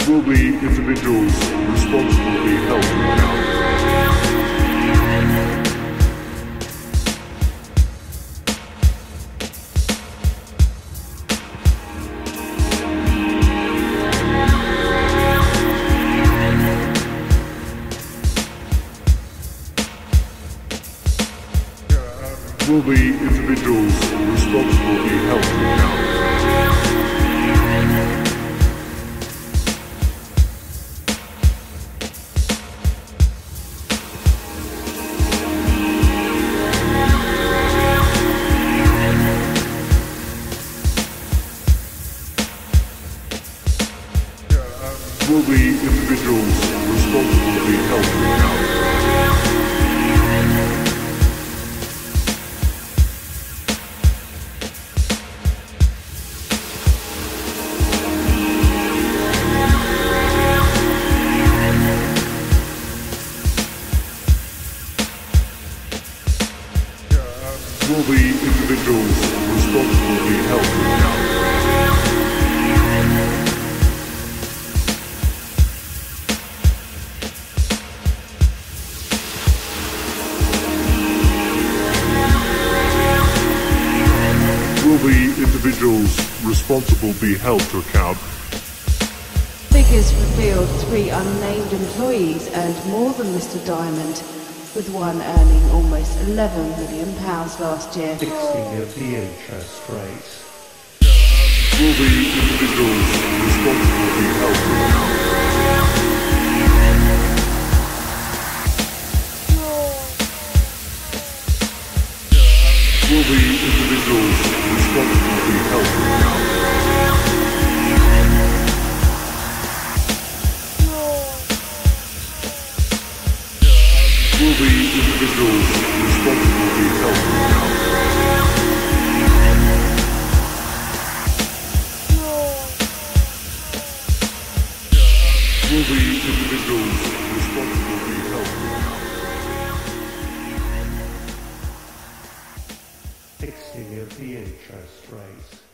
Will the individuals responsible be held to account? Will the individuals responsible be held to account? Will the individuals responsible be held to account? Will the individuals responsible be held to account? Will the individuals responsible be held to account? Figures revealed 3 unnamed employees earned more than Mr. Diamond, with one earning almost £11 million last year. Fixing of the interest rate. Will the individuals responsible be held to account? Will the individuals responsible be held to account? Will the individuals responsible be held to account? Will the individuals responsible be held to account? Fixing of the interest rate.